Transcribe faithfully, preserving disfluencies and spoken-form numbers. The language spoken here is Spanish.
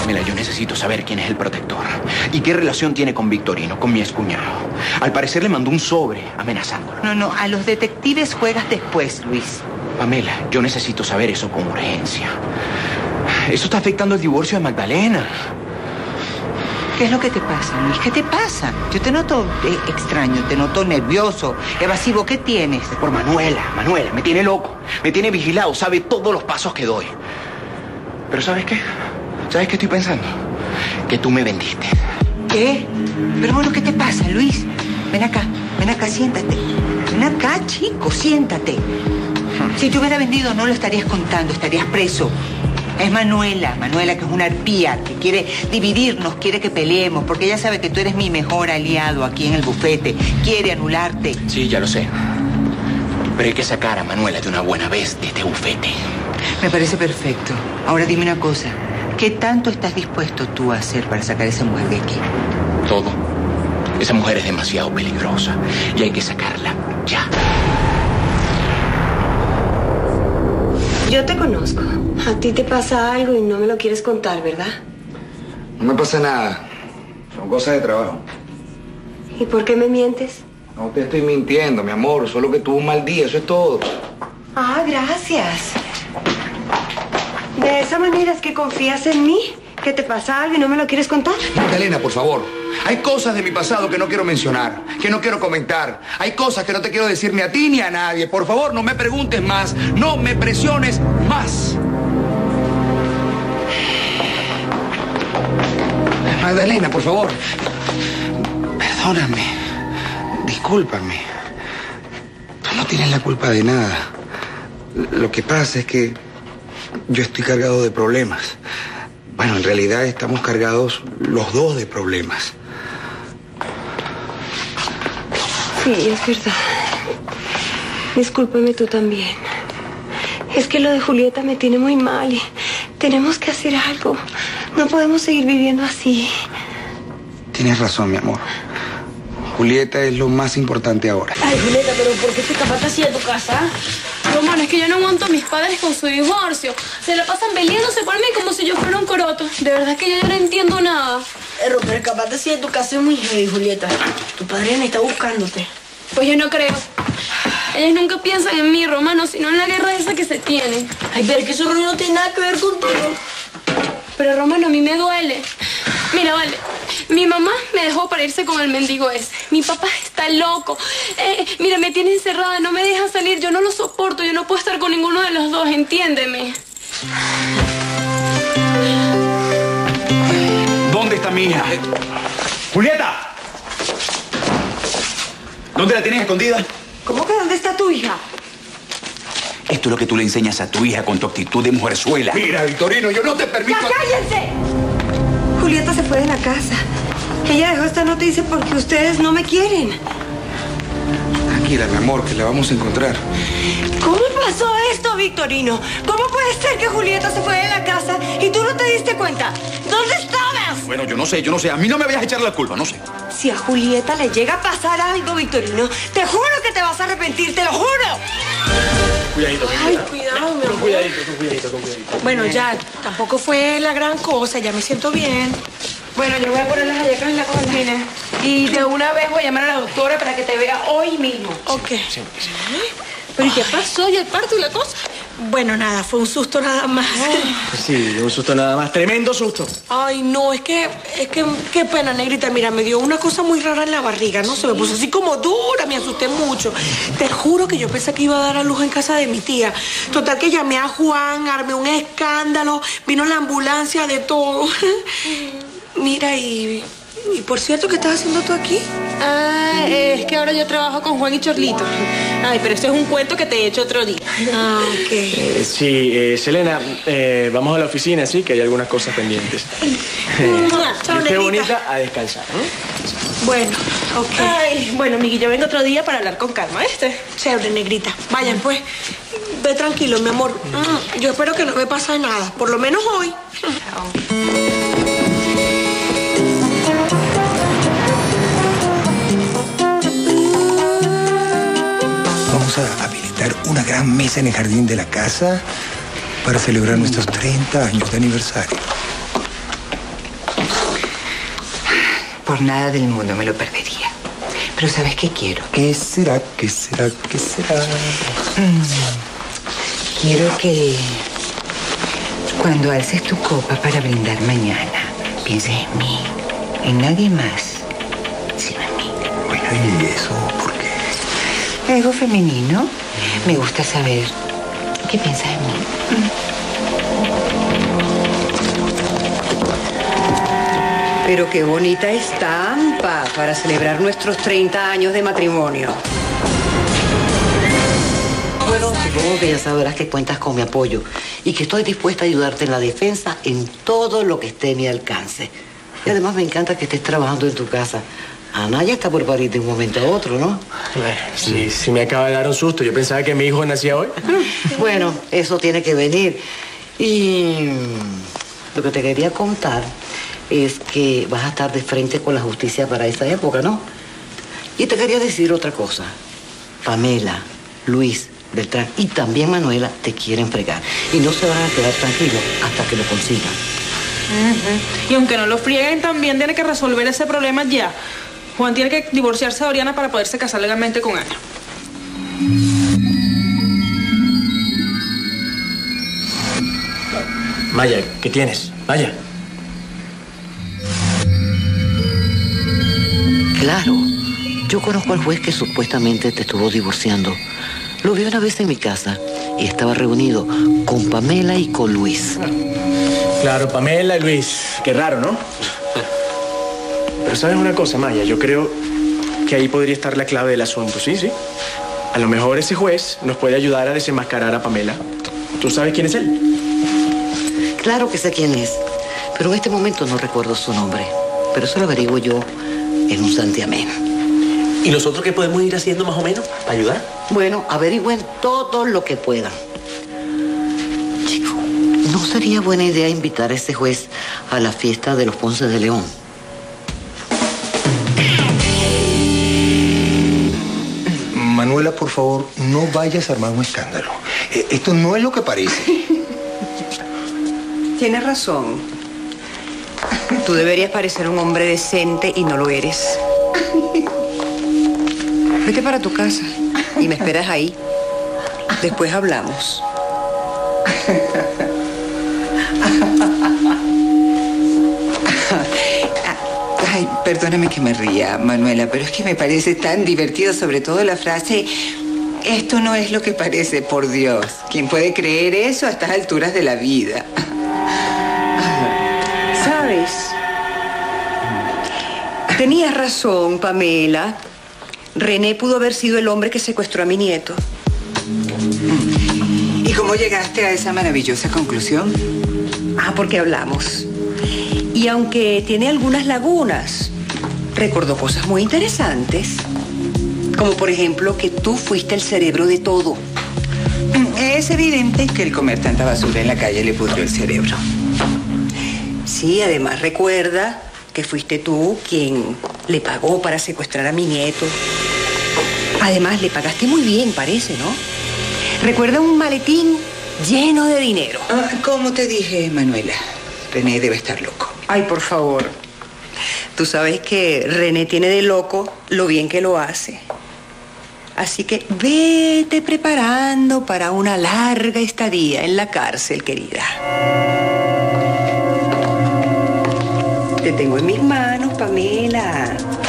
Pamela, yo necesito saber quién es el protector y qué relación tiene con Victorino, con mi excuñado. Al parecer le mandó un sobre amenazándolo. No, no, a los detectives juegas después, Luis. Pamela, yo necesito saber eso con urgencia. Eso está afectando el divorcio de Magdalena. ¿Qué es lo que te pasa, Luis? ¿Qué te pasa? Yo te noto eh, extraño, te noto nervioso, evasivo. ¿Qué tienes? Es por Manuela, Manuela. Me tiene loco, me tiene vigilado, sabe todos los pasos que doy. Pero ¿sabes qué? ¿Sabes qué estoy pensando? Que tú me vendiste. ¿Qué? Pero bueno, ¿qué te pasa, Luis? Ven acá, ven acá, siéntate. Ven acá, chico, siéntate. Si te hubiera vendido, no lo estarías contando, estarías preso. Es Manuela, Manuela que es una arpía, que quiere dividirnos, quiere que peleemos, porque ella sabe que tú eres mi mejor aliado aquí en el bufete. Quiere anularte. Sí, ya lo sé. Pero hay que sacar a Manuela de una buena vez de este bufete. Me parece perfecto. Ahora dime una cosa. ¿Qué tanto estás dispuesto tú a hacer para sacar a esa mujer de aquí? Todo. Esa mujer es demasiado peligrosa y hay que sacarla ya. Yo te conozco. A ti te pasa algo y no me lo quieres contar, ¿verdad? No me pasa nada. Son cosas de trabajo. ¿Y por qué me mientes? No te estoy mintiendo, mi amor. Solo que tuve un mal día, eso es todo. Ah, gracias. ¿De esa manera es que confías en mí? ¿Que te pasa algo y no me lo quieres contar? Magdalena, por favor. Hay cosas de mi pasado que no quiero mencionar, que no quiero comentar. Hay cosas que no te quiero decir ni a ti ni a nadie. Por favor, no me preguntes más. No me presiones más. Magdalena, por favor. Perdóname. Discúlpame. Tú no tienes la culpa de nada. Lo que pasa es que yo estoy cargado de problemas. Bueno, en realidad estamos cargados los dos de problemas. Sí, es verdad. Discúlpame tú también. Es que lo de Julieta me tiene muy mal y tenemos que hacer algo. No podemos seguir viviendo así. Tienes razón, mi amor. Julieta es lo más importante ahora. Ay, Julieta, pero ¿por qué te escapaste así de tu casa? Romano, es que yo no aguanto a mis padres con su divorcio. Se la pasan peleándose por mí como si yo fuera un coroto. De verdad que yo ya no entiendo nada. Pero, pero escaparte así de tu casa es muy heavy, Julieta. Tu padre está buscándote. Pues yo no creo. Ellos nunca piensan en mí, Romano, sino en la guerra esa que se tiene. Ay, pero es que eso no tiene nada que ver contigo. Pero, Romano, a mí me duele. Mira, vale, mi mamá me dejó para irse con el mendigo ese. Mi papá está loco. Eh, mira, me tiene encerrada, no me deja salir. Yo no lo soporto, yo no puedo estar con ninguno de los dos, entiéndeme. ¿Dónde está mi hija? ¡Julieta! ¿Dónde la tienes escondida? ¿Cómo que dónde está tu hija? Esto es lo que tú le enseñas a tu hija con tu actitud de mujerzuela. Mira, Victorino, yo no te permito... ¡Ya cállense! Julieta se fue de la casa. Ella dejó esta noticia porque ustedes no me quieren. Tranquila, mi amor, que la vamos a encontrar. ¿Cómo pasó esto, Victorino? ¿Cómo puede ser que Julieta se fue de la casa y tú no te diste cuenta? ¿Dónde estabas? Bueno, yo no sé, yo no sé. A mí no me vayas a echar la culpa, no sé. Si a Julieta le llega a pasar algo, Victorino, te juro que te vas a arrepentir, te lo juro. Cuidadito, Ay, cuidado, mi amor. cuidadito, con cuidadito, con cuidadito. Bueno, ya, tampoco fue la gran cosa, ya me siento bien. Bueno, yo voy a poner las hallacas en la cocina. Y de una vez voy a llamar a la doctora para que te vea hoy mismo. Ok. ¿Pero y qué pasó? ¿Y el parto y la cosa? Bueno, nada, fue un susto nada más. Sí, un susto nada más. Tremendo susto. Ay, no, es que, es que, qué pena, negrita. Mira, me dio una cosa muy rara en la barriga, ¿no? Se me puso así como dura, me asusté mucho. Te juro que yo pensé que iba a dar a luz en casa de mi tía. Total que llamé a Juan, armé un escándalo, vino la ambulancia, de todo. Mira, y, y por cierto, ¿qué estás haciendo tú aquí? Ah, es que ahora yo trabajo con Juan y Chorlito. Ay, pero esto es un cuento que te he hecho otro día. Ah, ok. Eh, sí, eh, Selena, eh, vamos a la oficina, sí, que hay algunas cosas pendientes. Eh, Chao, esté negrita. bonita a descansar, ¿no? Bueno, ok. Ay, bueno, Miguel, yo vengo otro día para hablar con calma, ¿este? Chévere, negrita. Vayan, pues. Ve tranquilo, mi amor. Mm, yo espero que no me pase nada. Por lo menos hoy. Vamos a habilitar una gran mesa en el jardín de la casa para celebrar nuestros treinta años de aniversario. Por nada del mundo me lo perdería. Pero ¿sabes qué quiero? ¿Qué será? ¿Qué será? ¿Qué será? Mm. Quiero que cuando alces tu copa para brindar mañana, pienses en mí, en nadie más, sino en mí. Bueno, ¿y eso por qué? Ego femenino. Me gusta saber qué piensas en mí. Pero qué bonita estampa para celebrar nuestros treinta años de matrimonio. Bueno, supongo que ya sabrás que cuentas con mi apoyo y que estoy dispuesta a ayudarte en la defensa en todo lo que esté a mi alcance. Y además me encanta que estés trabajando en tu casa. Anaya está por parir de un momento a otro, ¿no? Bueno, sí, sí me acaba de dar un susto. Yo pensaba que mi hijo nacía hoy. Bueno, eso tiene que venir. Y lo que te quería contar es que vas a estar de frente con la justicia para esa época, ¿no? Y te quería decir otra cosa. Pamela, Luis, Beltrán y también Manuela te quieren fregar. Y no se van a quedar tranquilos hasta que lo consigan. Uh-huh. Y aunque no lo frieguen, también tiene que resolver ese problema ya. Juan tiene que divorciarse de Oriana para poderse casar legalmente con Ana. Maya, ¿qué tienes? Maya. Claro, yo conozco al juez que supuestamente te estuvo divorciando. Lo vi una vez en mi casa y estaba reunido con Pamela y con Luis. Claro, Pamela y Luis. Qué raro, ¿no? Pero ¿sabes una cosa, Maya? Yo creo que ahí podría estar la clave del asunto, ¿sí? Sí. A lo mejor ese juez nos puede ayudar a desenmascarar a Pamela. ¿Tú sabes quién es él? Claro que sé quién es, pero en este momento no recuerdo su nombre. Pero eso lo averiguo yo en un santiamén. ¿Y nosotros qué podemos ir haciendo más o menos para ayudar? Bueno, averigüen todo lo que puedan. Chico, ¿no sería buena idea invitar a ese juez a la fiesta de los Ponce de León? Manuela, por favor, no vayas a armar un escándalo. Eh, esto no es lo que parece. Tienes razón. Tú deberías parecer un hombre decente y no lo eres. Vete para tu casa y me esperas ahí. Después hablamos. Ay, perdóname que me ría, Manuela, pero es que me parece tan divertido, sobre todo la frase, esto no es lo que parece, por Dios. ¿Quién puede creer eso a estas alturas de la vida? ¿Sabes? Tenías razón, Pamela. René pudo haber sido el hombre que secuestró a mi nieto. ¿Y cómo llegaste a esa maravillosa conclusión? Ah, porque hablamos. Y aunque tiene algunas lagunas, recordó cosas muy interesantes. Como por ejemplo que tú fuiste el cerebro de todo. Es evidente que el comer tanta basura en la calle le pudrió el cerebro. Sí, además recuerda que fuiste tú quien le pagó para secuestrar a mi nieto. Además, le pagaste muy bien, parece, ¿no? Recuerda un maletín lleno de dinero. Ah, como te dije, Manuela, René debe estar loco. Ay, por favor. Tú sabes que René tiene de loco lo bien que lo hace. Así que vete preparando para una larga estadía en la cárcel, querida. Te tengo en mis manos, Pamela.